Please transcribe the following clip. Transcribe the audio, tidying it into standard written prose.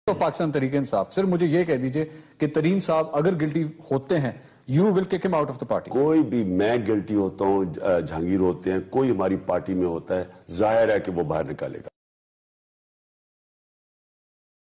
तो पाकिस्तान तहरीक इंसाफ, सिर्फ मुझे ये कह दीजिए कि तरीन साहब अगर गिल्टी होते हैं, you will kick him out of the party. कोई भी, मैं गिल्टी होता हूं, जहांगीर होते हैं, कोई हमारी पार्टी में होता है, जाहिर है कि वो बाहर निकालेगा।